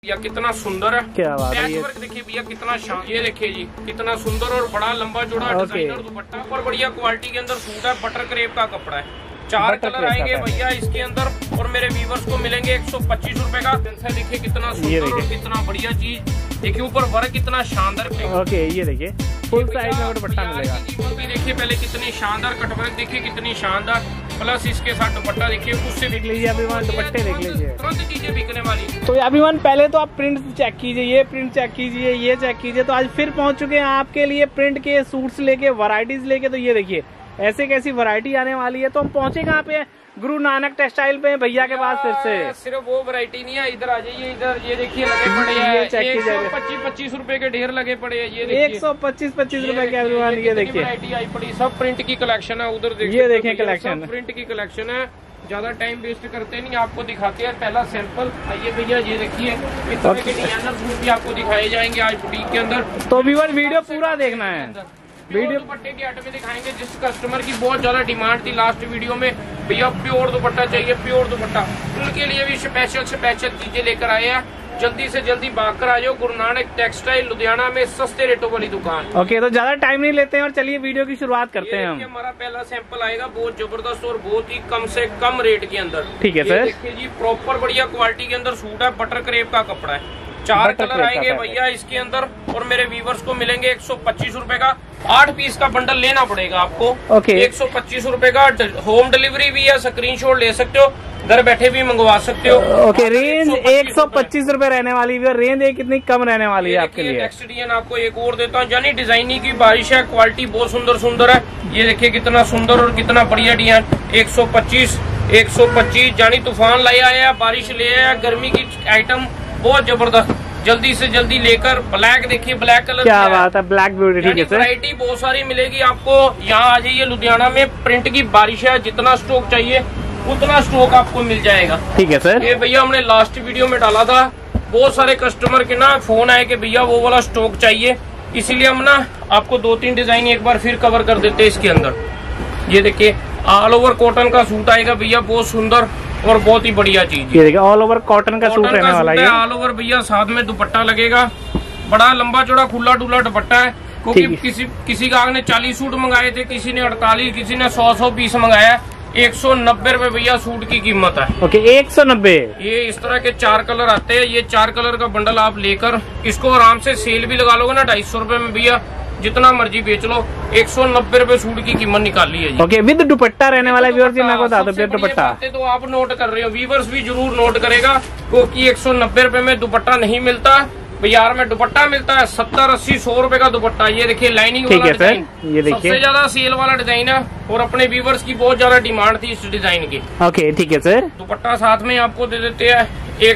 भैया कितना सुंदर है, क्या बात है। पैच वर्क देखिए भैया कितना शान, ये देखिए जी कितना सुंदर और बड़ा लंबा जोड़ा डिजाइनर दुपट्टा और बढ़िया क्वालिटी के अंदर सूट है। बटर क्रेप का कपड़ा है, 4 कलर आएंगे भैया इसके अंदर और मेरे व्यूवर्स को मिलेंगे 125 रुपए का। देखिए कितना सुंदर और कितना बढ़िया चीज, देखिए ऊपर वर्क कितना शानदार। ओके ये देखिए फुल साइज में दुपट्टा मिलेगा। भी देखिए पहले कितनी शानदार कटवर्क देखिए कितनी शानदार, प्लस इसके साथ दुपट्टा देखिए उससे देख लीजिए अभिमान, दुपट्टे देख लीजिए, तुरंत चीजें बिकने वाली। तो अभिमान पहले तो आप प्रिंट चेक कीजिए, ये प्रिंट चेक कीजिए, ये चेक कीजिए। तो आज फिर पहुंच चुके हैं आपके लिए प्रिंट के सूट्स लेके, वैरायटीज लेके। तो ये देखिए ऐसे कैसी वैरायटी आने वाली है। तो हम पहुंचे कहाँ पे, गुरु नानक टेक्सटाइल पे भैया के पास। फिर से सिर्फ वो वैरायटी नहीं है, इधर आ जाइए, इधर ये देखिए लगे पड़े हैं 125 रुपए के ढेर लगे पड़े हैं। ये 125 रुपए के अभिमान, ये देखिए वैरायटी आई पड़ी, सब प्रिंट की कलेक्शन है। उधर देखिए, ये देखिए कलेक्शन, प्रिंट की कलेक्शन है। ज्यादा टाइम वेस्ट करते नहीं, आपको दिखाते हैं पहला सैंपल। आइए भैया ये देखिए इस तरह के डिजाइनर सूट भी आपको दिखाए जाएंगे आज बुटीक के अंदर। तो व्यूअर वीडियो पूरा देखना है। वीडियो दुपट्टे के आइटम में दिखाएंगे, जिस कस्टमर की बहुत ज्यादा डिमांड थी लास्ट वीडियो में, भैया प्योर दुपट्टा चाहिए, प्योर दुपट्टा, उनके लिए भी स्पेशल चीजें लेकर आए हैं। जल्दी से जल्दी भाग कर आ जाओ, गुरु नानक टेक्सटाइल लुधियाना में सस्ते रेटों वाली दुकान। ओके तो ज्यादा टाइम नहीं लेते हैं और चलिए वीडियो की शुरुआत करते हैं हम। हमारा पहला सैंपल आएगा बहुत जबरदस्त और बहुत ही कम से कम रेट के अंदर। ठीक है सर, देखिए जी प्रॉपर बढ़िया क्वालिटी के अंदर सूट है, बटर क्रेप का कपड़ा है, 4 कलर आएंगे भैया इसके अंदर और मेरे व्यूवर्स को मिलेंगे 125 रुपए का। 8 पीस का बंडल लेना पड़ेगा आपको। ओके 125 रुपए का, होम डिलीवरी भी है, स्क्रीनशॉट ले सकते हो, घर बैठे भी मंगवा सकते हो। ओके रेंज 125 रुपए रहने वाली है, रेंज कितनी कम रहने वाली है आपके लिए। नेक्स्ट डिजाइन आपको एक और देता हूँ, यानी डिजाइनिंग की बारिश है, क्वालिटी बहुत सुंदर सुंदर है। ये देखिए कितना सुंदर और कितना बढ़िया डिजाइन, 125 यानी तूफान लाया है, बारिश ले आया, गर्मी की आइटम बहुत जबरदस्त। जल्दी से जल्दी लेकर, ब्लैक देखिए ब्लैक कलर, क्या बात है, ब्लैक ब्यूटी। ठीक है सर, वैरायटी बहुत सारी मिलेगी आपको। यहाँ आ जाइए, लुधियाना में प्रिंट की बारिश है, जितना स्टॉक चाहिए उतना स्टॉक आपको मिल जाएगा। ठीक है सर, ये भैया हमने लास्ट वीडियो में डाला था, बहुत सारे कस्टमर के ना फोन आए कि भैया वो वाला स्टॉक चाहिए, इसीलिए हम ना आपको 2-3 डिजाइन एक बार फिर कवर कर देते हैं इसके अंदर। ये देखिए ऑल ओवर कॉटन का सूट आएगा भैया, बहुत सुंदर और बहुत ही बढ़िया चीज। ये देखिए ऑल ओवर कॉटन का सूट रहने वाला है। ऑल ओवर भैया, साथ में दुपट्टा लगेगा, बड़ा लंबा चौड़ा खुला डुला दुपट्टा है। क्योंकि किसी का ने 40 सूट मंगाए थे, किसी ने 48, किसी ने 100 पीस मंगाया। 190 रुपए भैया सूट की कीमत है। ओके 190। ये इस तरह के 4 कलर आते हैं, ये 4 कलर का बंडल आप लेकर इसको आराम से सेल भी लगा लोगे ना 250 रुपए में भैया, जितना मर्जी बेच लो। 190 रुपए सूट की कीमत निकाली है जी। ओके विद दुपट्टा रहने वाला व्यूअर्स जी, मैं बता दूं दुपट्टा तो आप नोट कर रहे हो, व्यूअर्स भी जरूर नोट करेगा, क्योंकि 190 रुपए में दुपट्टा नहीं मिलता, बाजार में दुपट्टा मिलता है 70, 80, 100 रुपए का दुपट्टा। ये देखिए लाइनिंग वाला डिजाइन, ये देखिए सबसे ज्यादा सेल वाला डिजाइन है और अपने व्यूअर्स की बहुत ज्यादा डिमांड थी इस डिजाइन की। ओके ठीक है सर, दुपट्टा साथ में आपको दे देते हैं,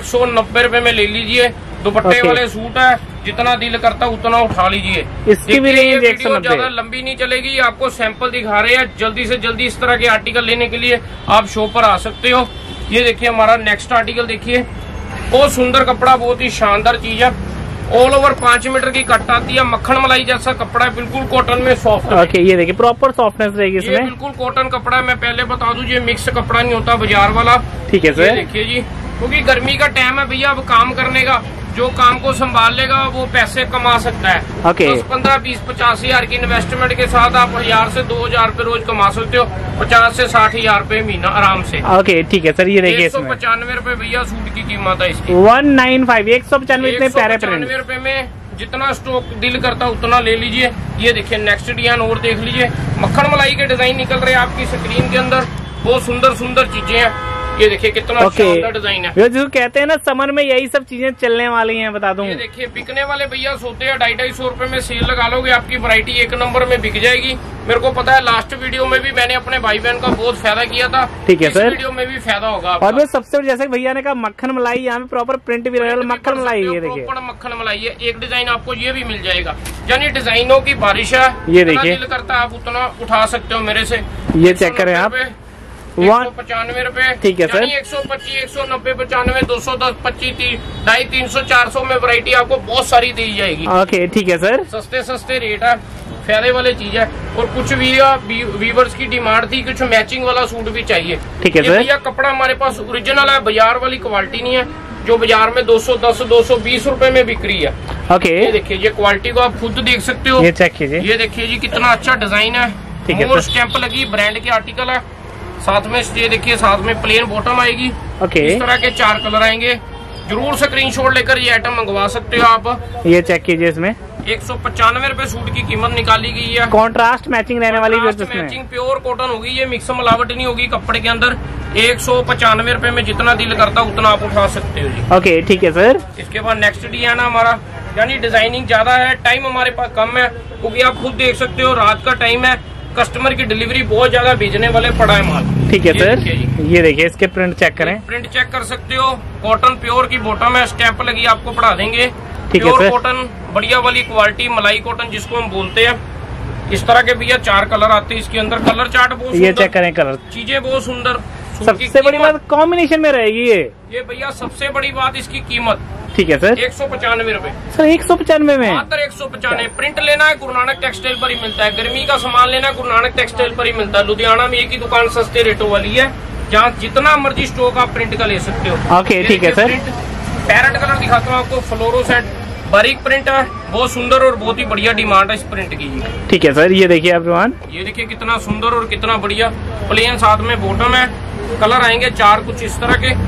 190 रुपए में ले लीजिए। दुपट्टे वाले सूट है, जितना दिल करता उतना उठा लीजिए। इसकी भी रेंज 190। ज्यादा लंबी नहीं चलेगी, आपको सैंपल दिखा रहे हैं। जल्दी से जल्दी इस तरह के आर्टिकल लेने के लिए आप शॉप पर आ सकते हो। ये देखिए हमारा नेक्स्ट आर्टिकल देखिए, बहुत सुंदर कपड़ा, बहुत ही शानदार चीज है। ऑल ओवर 5 मीटर की कट आती है, मक्खन मलाई जैसा कपड़ा है, बिल्कुल कॉटन में सॉफ्ट। ओके ये देखिए प्रॉपर सॉफ्टनेस रहेगी इसमें, ये बिल्कुल कॉटन कपड़ा है। मैं पहले बता दूं, ये मिक्स कपड़ा नहीं होता बाजार वाला। ठीक है सर, देखिए जी, क्योंकि गर्मी का टाइम है भैया, अब काम करने का, जो काम को संभाल लेगा वो पैसे कमा सकता है। 10, 15, 20, 50 हजार की इन्वेस्टमेंट के साथ आप 1000 से 2000 रुपए रोज कमा सकते हो, 50 से 60 हजार रुपए महीना आराम से। ओके ठीक है सर, ये देखिए 195 रुपए भैया सूट की कीमत है इसकी। 195, 195 इतने प्यारे प्रिंट। 195 रुपए में जितना स्टॉक दिल करता उतना ले लीजिए। ये देखिए नेक्स्ट डिजाइन और देख लीजिए, मक्खन मलाई के डिजाइन निकल रहे हैं आपकी स्क्रीन के अंदर, बहुत सुंदर सुंदर चीजें हैं। ये देखिए कितना शानदार डिजाइन है। जो कहते हैं ना समर में यही सब चीजें चलने वाली हैं, बता दूं। ये देखिए बिकने वाले भैया सोते हैं 250-250 रुपए में सेल लगा लोगे, आपकी वैरायटी 1 नंबर में बिक जाएगी। मेरे को पता है लास्ट वीडियो में भी मैंने अपने भाई बहन का बहुत फायदा किया था। ठीक है सर, वीडियो में भी फायदा होगा। और सबसे जैसे भैया ने कहा मक्खन मलाई, यहाँ पे प्रॉपर प्रिंट भी रहेगा, मक्खन मलाई। ये देखिए मक्खन मलाई है, एक डिजाइन आपको ये भी मिल जाएगा, यानी डिजाइनों की बारिश है। ये देखिए दिल करता है आप उतना उठा सकते हो मेरे से। ये चेक करें आप, 195 रुपए। ठीक है सर, 125, 190, 95, 210, 25, 30, 250, 300, 400 में वैरायटी आपको बहुत सारी दी जाएगी। ओके ठीक है सर, सस्ते सस्ते रेट है, फायदे वाली चीज है। और कुछ वीवर्स की डिमांड थी, कुछ मैचिंग वाला सूट भी चाहिए। ठीक है सर, भैया कपड़ा हमारे पास ओरिजिनल है, बाजार वाली क्वालिटी नहीं है। जो बाजार में 210 220 रुपए में बिक्री है। ओके, ये देखिए, ये क्वालिटी को आप खुद देख सकते हो। ये चेक कीजिए, ये देखिए जी कितना अच्छा डिजाइन है। ठीक है, मोर स्टैंप लगी, ब्रांड के आर्टिकल है। साथ में ये देखिए, साथ में प्लेन बॉटम आएगी। ओके, इस तरह के 4 कलर आएंगे। जरूर स्क्रीनशॉट लेकर ये आइटम मंगवा सकते हो आप। ये चेक कीजिए, इसमें 195 रुपए सूट की कीमत निकाली गई है। कॉन्ट्रास्ट मैचिंग रहने वाली मैचिंग प्योर कॉटन होगी, ये मिक्स मिलावट नहीं होगी कपड़े के अंदर। 195 रुपए में जितना दिल करता उतना आप उठा सकते हो जी। ओके, ठीक है सर। इसके बाद नेक्स्ट डिजाइन हमारा, यानी डिजाइनिंग ज्यादा है, टाइम हमारे पास कम है, क्योंकि आप खुद देख सकते हो रात का टाइम है, कस्टमर की डिलीवरी बहुत ज्यादा भेजने वाले पड़ा है माल। ठीक है सर, ये देखिए, इसके प्रिंट चेक करें। प्रिंट चेक कर सकते हो। कॉटन प्योर की बॉटम है, स्टैंप लगी, आपको पढ़ा देंगे। ठीक है प्योर सर। कॉटन, बढ़िया वाली क्वालिटी, मलाई कॉटन जिसको हम बोलते हैं। इस तरह के भैया 4 कलर आते हैं इसके अंदर। कलर चार्ट बहुत ये चेक करें, कलर चीजें बहुत सुंदर। सबसे बड़ी बात कॉम्बिनेशन में रहेगी ये भैया सबसे बड़ी बात इसकी कीमत। ठीक है सर, 195 रुपए सर। 195 में मात्र 195। प्रिंट लेना है गुरु नानक टेक्सटाइल पर ही मिलता है। गर्मी का सामान लेना है गुरु नानक टेक्सटाइल पर ही मिलता है। लुधियाना में एक ही दुकान सस्ते रेटों वाली है, जहाँ जितना मर्जी स्टॉक आप प्रिंट का ले सकते हो। ओके, ठीक है सर। पैरेट कलर दिखाता हूँ आपको, फ्लोरो सेट, बारीक प्रिंट है, बहुत सुंदर और बहुत ही बढ़िया डिमांड है इस प्रिंट की। ठीक है सर, ये देखिए एवरीवन, ये देखिए कितना सुंदर और कितना बढ़िया। प्लेन साथ में बॉटम है। कलर आएंगे 4 कुछ इस तरह के।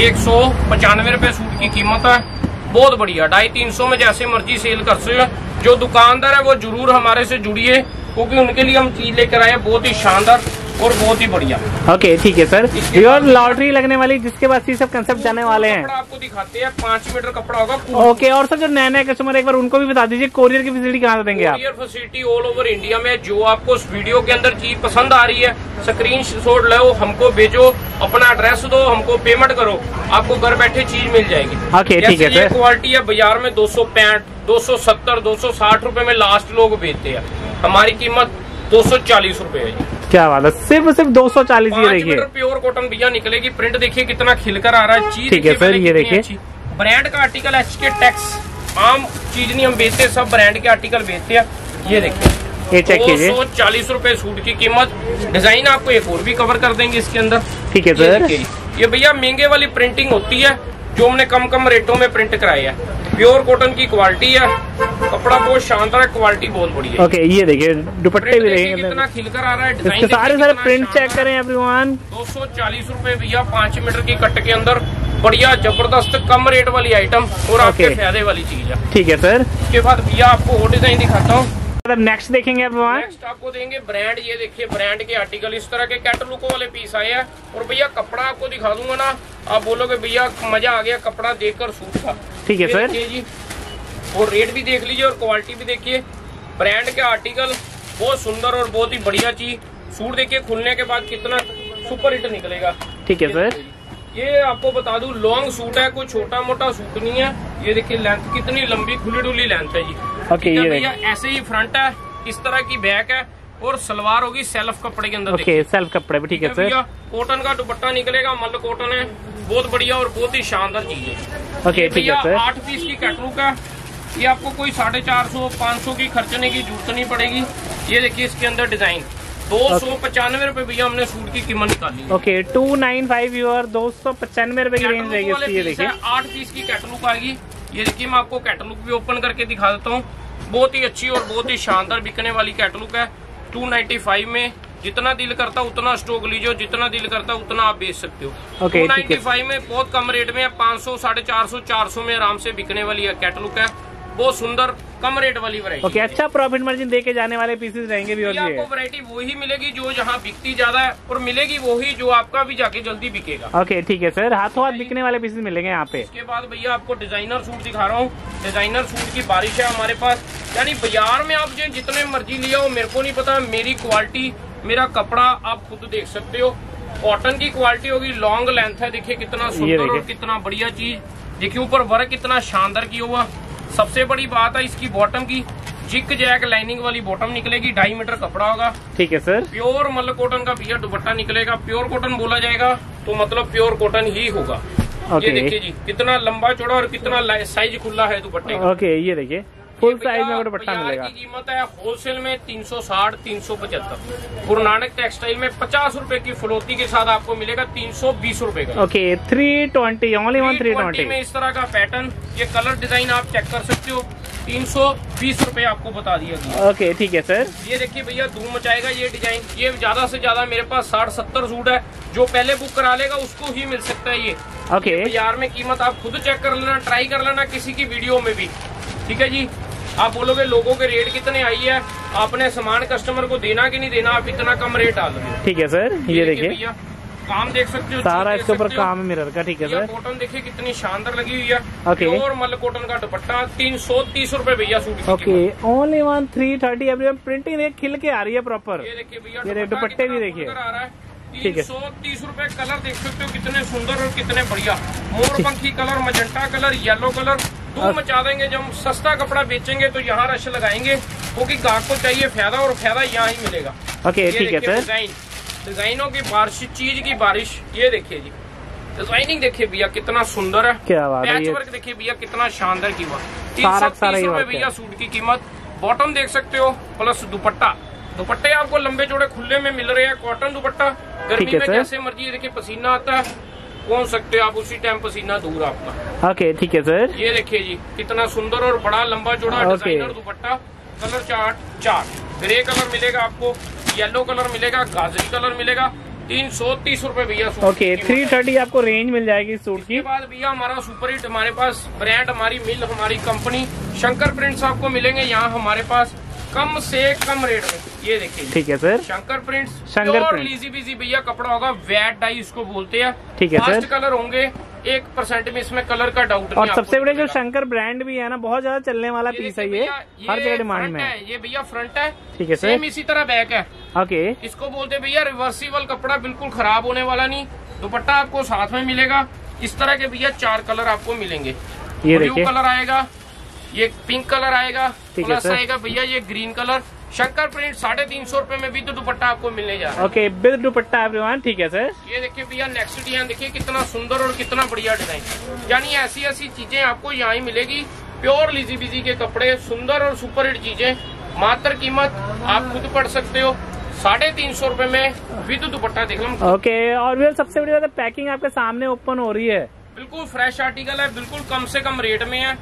195 रुपए सूट की कीमत है, बहुत बढ़िया। 250-300 में जैसे मर्जी सेल कर सकते हो। जो दुकानदार है वो जरूर हमारे से जुड़िए, क्योंकि उनके लिए हम चीज लेकर आए बहुत ही शानदार और बहुत ही बढ़िया। ओके, ठीक है सर। प्योर लॉटरी लगने वाली, जिसके बाद ये सब कंसेप्ट जाने वाले हैं। आपको दिखाते हैं, 5 मीटर कपड़ा होगा। ओके, और सर जो नए नए कस्टमर, एक बार उनको भी बता दीजिए, कोरियर की फैसिलिटी कहाँ से देंगे आप? Courier facility all over India में। जो आपको इस वीडियो के अंदर चीज पसंद आ रही है, स्क्रीनशॉट लो, हमको भेजो, अपना एड्रेस दो, हमको पेमेंट करो, आपको घर बैठे चीज मिल जाएगी। ओके, ठीक है सर। क्वालिटी है, बाजार में 265, 270, 260 रुपए में लास्ट लोग बेचते हैं। हमारी कीमत 240 रुपए है। क्या बात है, सिर्फ 240। ये देखिए, प्योर कॉटन भैया निकलेगी। प्रिंट देखिए कितना खिलकर आ रहा है। चीज ठीक है सर, ये देखिए, ब्रांड का आर्टिकल HK टैक्स। आम चीज नहीं हम बेचते, सब ब्रांड के आर्टिकल बेचते हैं। ये देखिए, ये चेक कीजिए, 240 रुपए सूट की कीमत। डिजाइन आपको एक और भी कवर कर देंगे इसके अंदर। ठीक है सर। ये भैया महंगे वाली प्रिंटिंग होती है, जो हमने कम रेटों में प्रिंट कराई है। प्योर कॉटन की क्वालिटी है, कपड़ा बहुत शानदार है, क्वालिटी बहुत बढ़िया। ओके, ये देखिए, दुपट्टे भी देखेंगे कितना खिलकर आ रहा है। इसके सारे प्रिंट चेक करें एवरीवन। 240 रुपए भैया, 5 मीटर की कट के अंदर बढ़िया जबरदस्त कम रेट वाली आइटम और आपके फायदे वाली चीज है। ठीक है सर। इसके बाद भैया आपको और डिजाइन दिखाता हूँ। नेक्स्ट देखेंगे एवरीवन। नेक्स्ट आपको देंगे ब्रांड। ये देखिए, ब्रांड के आर्टिकल इस तरह के कैटलॉग वाले पीस आए हैं। और भैया कपड़ा आपको दिखा दूंगा ना, आप बोलोगे भैया मजा आ गया कपड़ा देखकर सूट का। ठीक है सर जी, और रेट भी देख लीजिए और क्वालिटी भी देखिए। ब्रांड के आर्टिकल बहुत सुंदर और बहुत ही बढ़िया चीज। सूट देखिए खुलने के बाद कितना सुपर हिट निकलेगा। ठीक है सर। ये आपको बता दूं, लॉन्ग सूट है, कोई छोटा मोटा सूट नहीं है। ये देखिए लेंथ कितनी लंबी खुली डुली लेंथ है जी। ओके, ये भैया ऐसे ही फ्रंट है, इस तरह की बैक है, और सलवार होगी सेल्फ कपड़े के अंदर। ओके, सेल्फ कपड़े भी। ठीक है सर। कॉटन का दुपट्टा निकलेगा, मल कॉटन है, बहुत बढ़िया और बहुत ही शानदार चीज है। ओके, ठीक है सर। 8 पीस की कैटलॉग है। ये आपको कोई 450-500 की खर्चने की जरूरत नहीं पड़ेगी। ये देखिए इसके अंदर डिजाइन 295 रुपए भैया हमने सूट की कीमत निकाली। ओके, 295 और 295 रुपए की रेंज रहेगी। ये देखिए 8 पीस की कैटलॉग आएगी। ये देखिए मैं आपको कैटलॉग भी ओपन करके दिखा देता हूँ। बहुत ही अच्छी और बहुत ही शानदार बिकने वाली कैटलॉग है। 295 में जितना दिल करता उतना स्टॉक लीजिए, जितना दिल करता उतना आप बेच सकते हो। 295 में बहुत कम रेट में है। 500, 450, 400 में आराम से बिकने वाली है कैटलॉग है। बहुत सुंदर कम रेट वाली वैरायटी। ओके, अच्छा प्रॉफिट मार्जिन देके जाने वाले पीसेस रहेंगे भी। और आपको वैरायटी वही मिलेगी जो जहाँ बिकती ज्यादा है, और मिलेगी वही जो आपका भी जाके जल्दी बिकेगा। ओके, ठीक है सर। हाथों हाथ बिकने वाले पीसेस मिलेंगे यहाँ पे। इसके बाद भैया आपको डिजाइनर सूट दिखा रहा हूँ। डिजाइनर सूट की बारिश है हमारे पास। यानी बाजार में आप जितने मर्जी लिया हो, मेरे को नहीं पता, मेरी क्वालिटी, मेरा कपड़ा आप खुद देख सकते हो। कॉटन की क्वालिटी होगी, लॉन्ग लेंथ है। देखिए कितना सुंदर और कितना बढ़िया चीज। देखिए ऊपर वर्क कितना शानदार किया हुआ। सबसे बड़ी बात है इसकी बॉटम की, जिक जैक लाइनिंग वाली बॉटम निकलेगी। 2.5 मीटर कपड़ा होगा। ठीक है सर। प्योर मल कॉटन का भैया दुपट्टा निकलेगा। प्योर कॉटन बोला जाएगा तो मतलब प्योर कॉटन ही होगा। ये देखिए जी कितना लंबा चौड़ा और कितना साइज खुला है दुपट्टे का। ओके, ये देखिए फुल साइज में दुपट्टा बाजार मिलेगा। की कीमत है होलसेल में 360 375। गुरु नानक टेक्सटाइल में 50 रुपए की फुलौती के साथ आपको मिलेगा 320 रुपए का। ओके 320 ओनली 320 में इस तरह का पैटर्न, ये कलर डिजाइन आप चेक कर सकते हो। 320 रुपए आपको बता दिया गया। ओके ठीक है सर। ये देखिए भैया धूम मचाएगा ये डिजाइन। ये ज्यादा से ज्यादा मेरे पास 60-70 सूट है, जो पहले बुक करा लेगा उसको ही मिल सकता है ये। ओके बाजार में कीमत आप खुद चेक कर लेना, ट्राई कर लेना किसी की वीडियो में भी, ठीक है जी। आप बोलोगे लोगों के रेट कितने आई है, आपने सामान कस्टमर को देना कि नहीं देना, आप इतना कम रेट डाल दो। ठीक है सर। ये देखिए भैया काम देख सकते हो, सारा इसके ऊपर काम है मिरर का। ठीक है सर। कॉटन देखिए कितनी शानदार लगी हुई है। ओके। और मल कॉटन का दुपट्टा 330 रुपए भैया सूट की ओके ओनली 330 एवरीवन। प्रिंटिंग देख खिल के आ रही है प्रॉपर। ये देखिए भैया ये दुपट्टे भी देखिए। 330 रुपए। कलर देख सकते हो कितने सुंदर और कितने बढ़िया। मोरपंखी colour, magenta colour, yellow colour, धूम मचा देंगे। जब सस्ता कपड़ा बेचेंगे तो यहाँ रश लगाएंगे, क्योंकि ग्राहक को चाहिए फायदा, और फायदा यहाँ ही मिलेगा। ओके ठीक है सर। डिजाइनों की बारिश, चीज की बारिश। ये देखिए जी डिजाइनिंग देखिए भैया कितना सुंदर है। क्या बात है। पैच वर्क देखिए भैया कितना शानदार कीमत। सारा 330 रुपए भैया सूट की कीमत। बॉटम देख सकते हो प्लस दुपट्टा। दुपट्टे आपको लंबे चौड़े खुले में मिल रहे हैं। कॉटन दुपट्टा गर्मी में जैसे मर्जी देखिए पसीना आता है, पहुंच सकते हो आप उसी टाइम पसीना दूर आपका। ओके ठीक है सर। ये देखिए जी कितना सुंदर और बड़ा लंबा चौड़ा designer dupatta. Colour chart grey colour मिलेगा आपको, येलो कलर मिलेगा, गाजरी कलर मिलेगा। 330 रुपए भैया। ओके 330 आपको रेंज मिल जाएगी सूट की। बाद भैया हमारा सुपर हिट, हमारे पास ब्रांड, हमारी मिल, हमारी कंपनी शंकर प्रिंट्स आपको मिलेंगे यहाँ हमारे पास कम से कम रेट में। ये देखिए ठीक है सर। शंकर प्रिंट्स, शंकर प्रिंट्स लीजी बीजी भैया कपड़ा होगा। वेट डाई इसको बोलते हैं। ठीक है सर। कलर होंगे 1% में, इसमें कलर का डाउट नहीं। और सबसे बड़े जो शंकर ब्रांड भी है ना, बहुत ज्यादा चलने वाला पीस है ये, हर जगह डिमांड में है। ये भैया फ्रंट है। ठीक है सर। सेम इसी तरह बैक है। ओके इसको बोलते भैया रिवर्सिबल कपड़ा, बिल्कुल खराब होने वाला नहीं। दुपट्टा आपको साथ में मिलेगा। इस तरह के भैया 4 कलर आपको मिलेंगे। ये ब्लू देखिए कलर आएगा, ये पिंक कलर आएगा, ठीक है प्लस सर। आएगा भैया ये ग्रीन कलर। शंकर प्रिंट 350 रुपए में भी तो दुपट्टा आपको मिलने जा रहा है। Okay with dupatta everyone. ठीक है सर। ये देखिए भैया नेक्स्ट डिजाइन देखिए कितना सुंदर और कितना बढ़िया डिजाइन। यानी ऐसी ऐसी चीजें आपको यहाँ ही मिलेगी। प्योर लीजी बीजी के कपड़े, सुंदर और सुपर हिट चीजें। मात्र कीमत आप खुद पढ़ सकते हो 350 रुपए में विद दुपट्टा। देख लो। ओके और भी सबसे बड़ी बात है, पैकिंग आपके सामने ओपन हो रही है। बिल्कुल फ्रेश आर्टिकल है, बिल्कुल कम से कम रेट में है।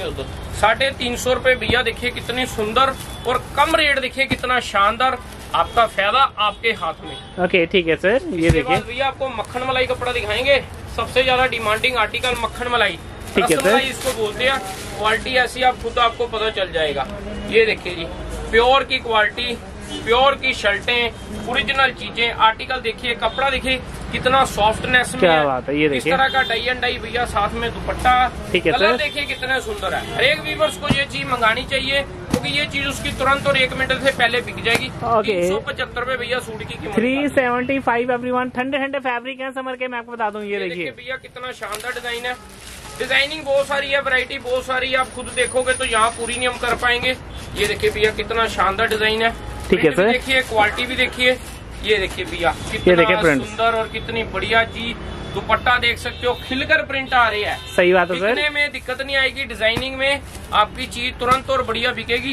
350 रुपए भैया देखिए कितनी सुंदर और कम रेट देखिए कितना शानदार। आपका फायदा आपके हाथ में। ओके ठीक है सर। ये देखिए भैया आपको मक्खन मलाई कपड़ा दिखाएंगे। सबसे ज्यादा डिमांडिंग आर्टिकल मक्खन मलाई। ठीक है सर। इसको बोलते हैं। क्वालिटी ऐसी आप खुद आपको पता चल जाएगा। ये देखिए जी प्योर की क्वालिटी, प्योर की शर्टें, ओरिजिनल चीजें। आर्टिकल देखिए, कपड़ा देखिए कितना सॉफ्टनेस में क्या बात है। ये देखिए इस तरह का डाई एंड डाई भैया, साथ में दुपट्टा। ठीक है कलर सर। देखिए कितने सुंदर है। हर एक व्यूअर्स को ये चीज मंगानी चाहिए, क्योंकि ये चीज उसकी तुरंत और 1 मिनट से पहले बिक जाएगी। 375 रुपए भैया सूट की कीमत। 375 एवरीवन। ठंडे ठंडे फैब्रिक है समर के, मैं आपको बता दूं। ये देखिए भैया कितना शानदार डिजाइन है। डिजाइनिंग बहुत सारी है, वैरायटी बहुत सारी है। आप खुद देखोगे तो यहाँ पूरी नहीं हम कर पाएंगे। ये देखिए भैया कितना शानदार डिजाइन है। ठीक है सर। देखिए क्वालिटी भी देखिए। ये देखिए भैया कितना सुंदर और कितनी बढ़िया चीज। दुपट्टा देख सकते हो, खिलकर प्रिंट आ रही है। सही बात है सर। दिखने में दिक्कत नहीं आएगी, डिजाइनिंग में आपकी चीज तुरंत और बढ़िया बिकेगी।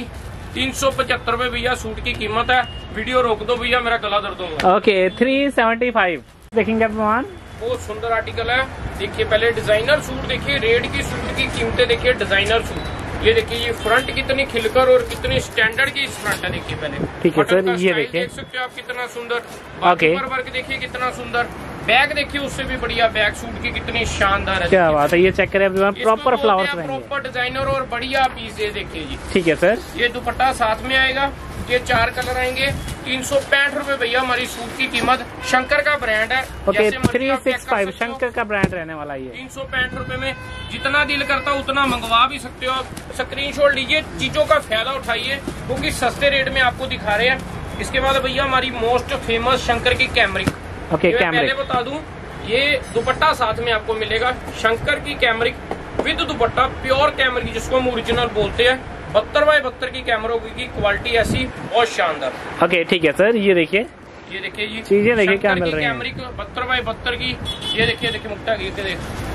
375 रुपए भैया सूट की कीमत है। वीडियो रोक दो भैया, मेरा गला दर्द होगा। ओके 375 देखेंगे आप। बहुत सुंदर आर्टिकल है। देखिए पहले डिजाइनर सूट देखिए, रेड की सूट की कीमतें देखिए। डिजाइनर सूट ये देखिए, ये फ्रंट कितनी खिलकर और कितनी स्टैंडर्ड की इस फ्रंट है। देखिए पहले ठीक है सर। ये देखिए देख सकते हो आप कितना सुंदर। बाकी वर्क देखिए कितना सुंदर। बैग देखिए उससे भी बढ़िया। बैग सूट की कितनी शानदार है। क्या बात है। ये चेक करें प्रॉपर फ्लावर्स, प्रॉपर डिजाइनर और बढ़िया पीस है। देखिए जी ठीक है सर। ये दुपट्टा साथ में आएगा। ये 4 कलर आएंगे। 365 रुपए भैया हमारी सूट की कीमत। शंकर का ब्रांड है। ओके 365 शंकर का ब्रांड रहने वाला ये। 365 रुपए में जितना दिल करता उतना मंगवा भी सकते हो आप। स्क्रीनशॉट लीजिए, चीजों का फायदा उठाइए, क्योंकि सस्ते रेट में आपको दिखा रहे हैं। इसके बाद भैया हमारी मोस्ट फेमस शंकर की कैमरिक। ओके कैमरिक पहले बता दूं, ये दुपट्टा साथ में आपको मिलेगा। शंकर की cambric with dupatta, pure cambric जिसको हम ओरिजिनल बोलते हैं। 72x72 की कैमरों की क्वालिटी ऐसी और शानदार। ओके ठीक है सर। ये देखिए जी चीजें देखिए क्या मिल रही है। कैमरिक 72x72 की। ये देखिए मुक्ता देखिए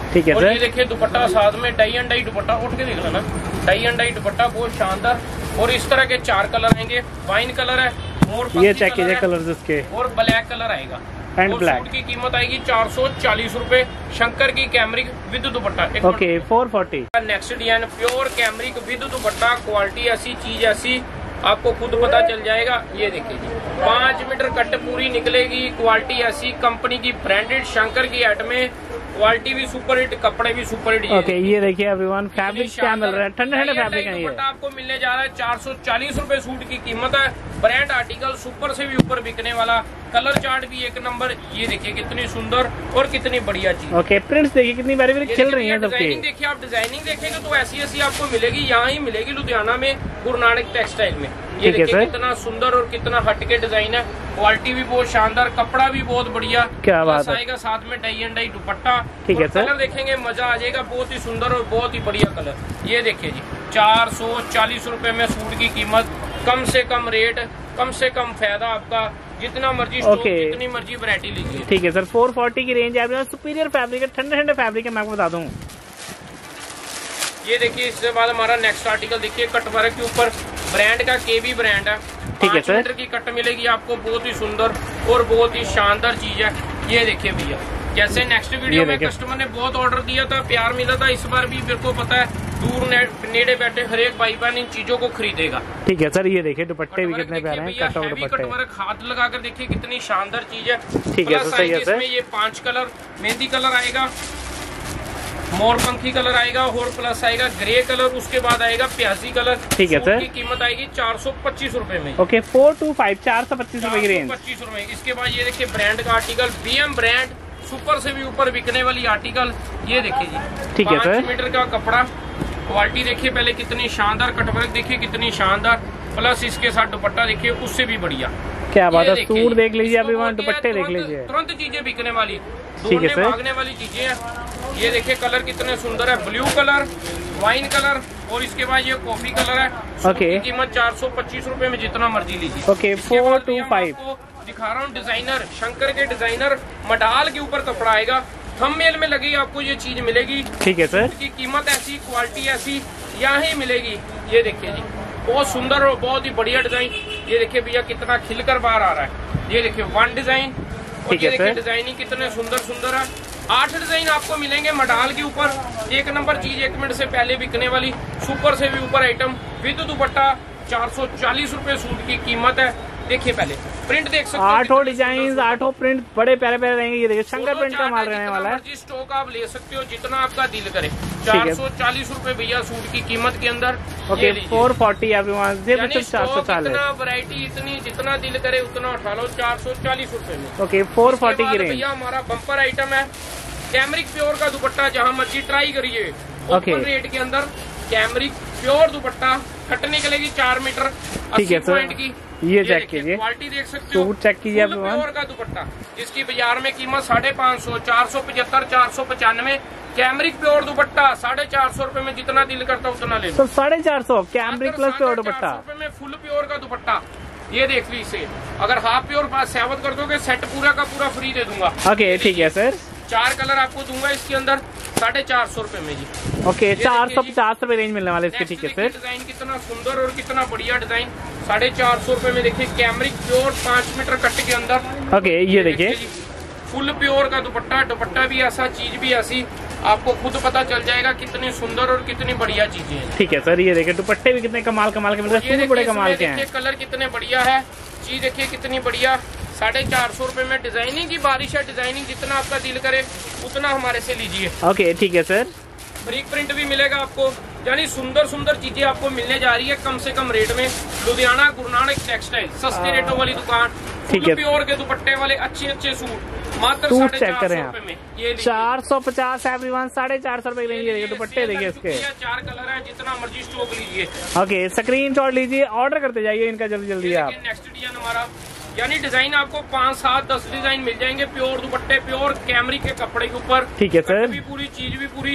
ठीक है और सर। ये देखिए दुपट्टा साथ में डाई एंड डाई दुपट्टा, उठ के देख लेना, डाई एंड डाई दुपट्टा बहुत शानदार। और इस तरह के 4 कलर आएंगे, वाइन कलर है, और ये चेक कीजिए कलर इसके, और ब्लैक कलर आएगा। एंड और ब्लैक सूट की कीमत आएगी 440 रुपए, शंकर की cambric with dupatta. Okay 440। Next design pure cambric with dupatta, quality ऐसी, चीज ऐसी, आपको खुद पता चल जाएगा। ये देखिए जी 5 मीटर कट पूरी निकलेगी, क्वालिटी ऐसी, कंपनी की ब्रांडेड शंकर की आइटमें, क्वालिटी भी सुपर हिट, कपड़े भी सुपर हिट। ओके ये देखिए एवरीवन फैब्रिक क्या मिल रहा है, ठंडे ठंडे फैब्रिक है ये। दुपट्टा आपको मिलने जा रहा है 440 रुपए सूट की कीमत है। ब्रांड आर्टिकल, सुपर से भी ऊपर बिकने वाला, कलर चार्ट भी एक नंबर। ये देखिए कितनी सुंदर और कितनी बढ़िया चीज। ओके प्रिंट्स देखिए कितनी बारी बारी खिल रही है सबकी। डिजाइनिंग देखिए, आप डिजाइनिंग देखेंगे तो ऐसी ऐसी आपको मिलेगी, यहाँ ही मिलेगी लुधियाना में, गुरु नानक टेक्सटाइल में। ये देखिए कितना सुंदर और कितना हटके डिजाइन है, क्वालिटी भी बहुत शानदार, कपड़ा भी बहुत बढ़िया, क्या बात है। आएगा साथ में डाई एंड डाई दुपट्टा। ठीक है सर। कलर देखेंगे मजा आ जाएगा, बहुत ही सुंदर और बहुत ही बढ़िया कलर। ये देखिए जी 440 रुपए में सूट की कीमत, कम से कम रेट, कम से कम फायदा आपका, जितना मर्जी स्टॉक, जितनी मर्जी वैरायटी लीजिए। ठीक है सर 440 की रेंज है, सुपीरियर फैब्रिक है, ठंडे ठंडे फैब्रिक है, मैं आपको बता दूं। ये देखिए इसके बाद हमारा नेक्स्ट आर्टिकल देखिए, कटवर्क के ऊपर ब्रांड का केवी ब्रांड है। ठीक है 5 सर। मीटर की कट मिलेगी आपको, बहुत ही सुंदर और बहुत ही शानदार चीज है। ये देखिए भैया, जैसे नेक्स्ट वीडियो में कस्टमर ने बहुत ऑर्डर दिया था, प्यार मिला था, इस बार भी मेरे को पता है दूर नेड़े बैठे हर एक भाई बहन इन चीजों को खरीदेगा। ठीक है सर। ये देखिए दुपट्टे भी कितने प्यारे हैं, कट आउट दुपट्टे। कटवर्क हाथ लगाकर देखिए कितनी शानदार चीज है। ठीक है सर, सही है सर। इसमें ये 5 कलर, मेहंदी कलर आएगा, मोरपंखी कलर आएगा, और प्लस आएगा ग्रे कलर, उसके बाद आएगा प्याजी कलर। ठीक है सर। की कीमत आएगी 425 रुपए में। ओके 425 425 रुपए की रेंज। 425 रुपए। इसके बाद ये देखिए ब्रांड का आर्टिकल, BM ब्रांड, सुपर से भी ऊपर बिकने वाली आर्टिकल। ये देखिए जी ठीक है सर। 5 मीटर का कपड़ा, क्वालिटी देखिए पहले कितनी शानदार, कटवर्क देखिए कितनी शानदार, प्लस इसके साथ दुपट्टा देखिए उससे भी बढ़िया। क्या बात है, सूट देख लीजिए अभी, वहाँ दुपट्टे देख लीजिए, तुरंत चीजें बिकने वाली, ठीक है सर। भागने वाली चीजें हैं। ये देखिए कलर कितने सुंदर है, ब्लू कलर, वाइन कलर, और इसके बाद ये कॉफी कलर है। ओके कीमत 425 रुपए में, जितना मर्जी लीजिए। ओके 425। दिखा रहा हूँ डिजाइनर, शंकर के डिजाइनर मडाल के ऊपर कपड़ा आएगा, थंबनेल में लगी आपको ये चीज मिलेगी। ठीक है सर। की कीमत ऐसी, क्वालिटी ऐसी, यहाँ ही मिलेगी। ये देखिए जी बहुत सुंदर और बहुत ही बढ़िया डिजाइन। ये देखिए भैया कितना खिलकर बाहर आ रहा है। ये देखिए 1 डिजाइन, ठीक है सर। डिजाइनिंग कितने सुंदर सुंदर है। 8 डिजाइन आपको मिलेंगे मडाल के ऊपर, एक नंबर चीज, 1 मिनट से पहले बिकने वाली, सुपर से भी ऊपर आइटम, विद दुपट्टा। 440 रुपए सूट की कीमत है। देखिए पहले प्रिंट देख सकते हो, 8 डिजाइन, 8 प्रिंट बड़े प्यारे प्यारे रहेंगे। ये देखिए शंकर प्रिंट का माल रहने वाला है। स्टॉक आप ले सकते हो जितना आपका दिल करे। 440 रुपए भैया सूट की कीमत के अंदर। ओके 440 एवरीवन, ये बिल्कुल 440। इतना वैरायटी, इतनी जितना दिल करे उतना उठा लो 440 रुपए में। ओके 440 की रेंज। भैया हमारा बम्पर आइटम है कैमरिक प्योर का दुपट्टा, जहाँ मर्जी ट्राई करिए। ओपन रेट के अंदर कैमरिक प्योर दुपट्टा, कट निकलेगी 4 मीटर 80 पॉइंट की। ये चेक कीजिए, क्वालिटी देख सकते हो, सूट चेक कीजिए आप। प्योर का दुपट्टा, जिसकी बाजार में कीमत 550, 475, 495। कैमरिक प्योर दुपट्टा 450 रुपए में, जितना दिल करता उतना ले लो। 450 कैमरिक प्लस प्योर दुपट्टा में, फुल प्योर का दुपट्टा। ये देख लीजिए, अगर हाफ प्योर पास सेवत कर दोगे, सेट पूरा का पूरा फ्री दे दूंगा। ओके ठीक है सर। 4 कलर आपको दूंगा इसके अंदर 450 रुपए में जी। ओके 450 रुपए रेंज मिलने वाले इसके। ठीक है सर। डिजाइन कितना सुंदर और कितना बढ़िया डिजाइन, 450 रुपए में। देखिए कैमरिक प्योर 5 मीटर कट के अंदर। ओके ये देखिए फुल प्योर का दुपट्टा, दुपट्टा भी ऐसा, चीज भी ऐसी, आपको खुद पता चल जाएगा कितनी सुंदर और कितनी बढ़िया चीजें हैं। ठीक है सर। ये देखिए दुपट्टे भी कितने कमाल कमाल के मिल रहे हैं, बड़े कमाल के हैं। कलर कितने बढ़िया है, चीज देखिए कितनी बढ़िया। 450 रुपए में डिजाइनिंग की बारिश है, डिजाइनिंग जितना आपका दिल करे उतना हमारे से लीजिए। ओके ठीक है सर। ब्रिक प्रिंट भी मिलेगा आपको, यानी सुंदर सुंदर चीजें आपको मिलने जा रही है कम से कम रेट में। लुधियाना गुरु नानक टेक्सटाइल, सस्ते रेटों वाली दुकान। ठीक है। प्योर के दुपट्टे वाले अच्छे अच्छे सूट मात्र सूट चेक करें 450 में। ये 450 एवरीवन, 450 रुपए की रेंज। ये देखिए दुपट्टे देखिए इसके, 4 कलर है, जितना मर्जी स्टॉक लीजिए। ओके स्क्रीनशॉट लीजिए, ऑर्डर करते जाइए इनका जल्दी जल्दी आप। नेक्स्ट डिजाइन हमारा, यानी डिजाइन आपको 5, 7, 10 डिजाइन मिल जाएंगे। प्योर दुपट्टे, प्योर कैमरिक के कपड़े के ऊपर। ठीक है सर। भी पूरी, चीज भी पूरी,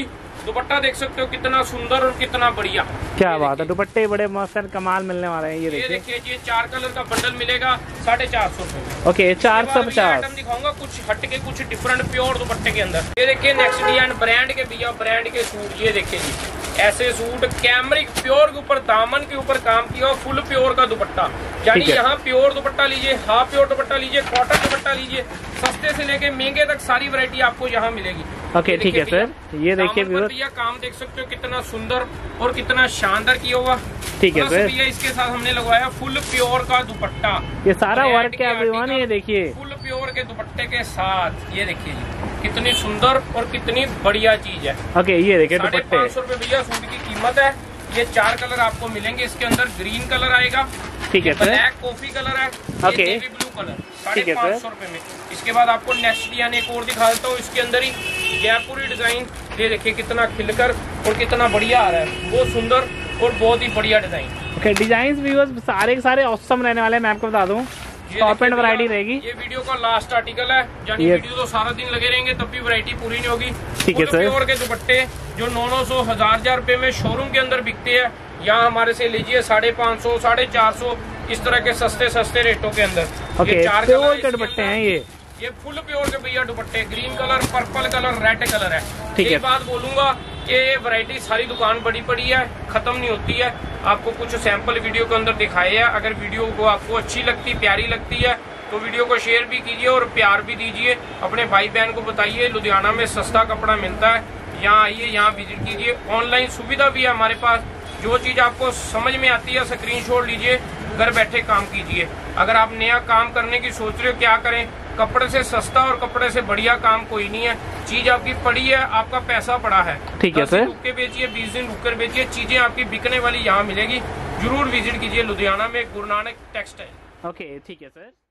दुपट्टा देख सकते हो कितना सुंदर और कितना बढ़िया। क्या बात है, दुपट्टे बड़े मस्त कमाल मिलने वाले हैं। ये देखिए ये 4 कलर का बंडल मिलेगा 450 रुपए। ओके 450। आइटम दिखाऊंगा कुछ हटके कुछ डिफरेंट प्योर दुपट्टे के अंदर। ये देखिए नेक्स्ट डिजाइन ब्रांड के भैया, ब्रांड के सूट। ये देखिए जी ऐसे सूट कैमरिक प्योर के ऊपर दामन के ऊपर काम किया और फुल प्योर का दुपट्टा। यानी यहाँ प्योर दुपट्टा लीजिए, हाफ प्योर दुपट्टा लीजिए, कॉटन दुपट्टा लीजिए, सस्ते से लेके महंगे तक सारी वैरायटी आपको यहाँ मिलेगी। ओके ठीक है सर। ये देखिए भैया काम देख सकते हो कितना सुंदर और कितना शानदार किया हुआ। ठीक है सर। भैया इसके साथ हमने लगवाया फुल प्योर का दुपट्टा। ये सारा वर्क क्या है, ये देखिए फुल प्योर के दुपट्टे के साथ। ये देखिए जी कितनी सुंदर और कितनी बढ़िया चीज है। ओके ये देखिए दुपट्टे 550 रुपए भैया सूट की कीमत है। ये 4 कलर आपको मिलेंगे इसके अंदर। ग्रीन कलर आएगा, ठीक है सर। ब्लैक कॉफी कलर है, ओके ब्लू कलर। ठीक है 550 रुपए में। इसके बाद आपको नेक्स्ट डिजाइन एक और दिखा देता हूँ। इसके अंदर ही जयपुरी डिजाइन। ये देखिए कितना खिलकर और कितना बढ़िया आ रहा है, बहुत सुंदर और बहुत ही बढ़िया डिजाइन। ओके डिजाइन व्यूअर्स सारे के सारे ऑसम रहने वाले हैं। मैं आपको बता दूं टॉप एंड वैरायटी रहेगी। ये वीडियो का लास्ट आर्टिकल है, यानी वीडियो तो सारा दिन लगे रहेंगे तब भी वैरायटी पूरी नहीं होगी। ठीक है सर। प्योर के दुपट्टे जो 900 1000 रुपए में शोरूम के अंदर बिकते हैं, यहाँ हमारे से लीजिए 550 450 इस तरह के सस्ते सस्ते रेटों के अंदर। ओके 4 कलर के दुपट्टे हैं ये फुल प्योर के भैया दुपट्टे। Green colour, purple colour, red colour है। ठीक है। बात बोलूंगा कि ये वैरायटी सारी दुकान बड़ी पड़ी है, खत्म नहीं होती है। आपको कुछ सैंपल वीडियो के अंदर दिखाए हैं। अगर वीडियो को आपको अच्छी लगती, प्यारी लगती है तो वीडियो को शेयर भी कीजिए और प्यार भी दीजिए। अपने भाई बहन को बताइए लुधियाना में सस्ता कपड़ा मिलता है, यहाँ आइए, यहाँ विजिट कीजिए। ऑनलाइन सुविधा भी है हमारे पास। जो चीज आपको समझ में आती है स्क्रीनशॉट लीजिए, घर बैठे काम कीजिए। अगर आप नया काम करने की सोच रहे हो क्या करें, कपड़े से सस्ता और कपड़े से बढ़िया काम कोई नहीं है। चीज आपकी पड़ी है, आपका पैसा पड़ा है। ठीक है सर। रुक के बेचिए, 20 दिन रुक कर बेचिए, चीजें आपकी बिकने वाली यहाँ मिलेगी। जरूर विजिट कीजिए लुधियाना में गुरु नानक टेक्सटाइल। ओके ठीक है सर।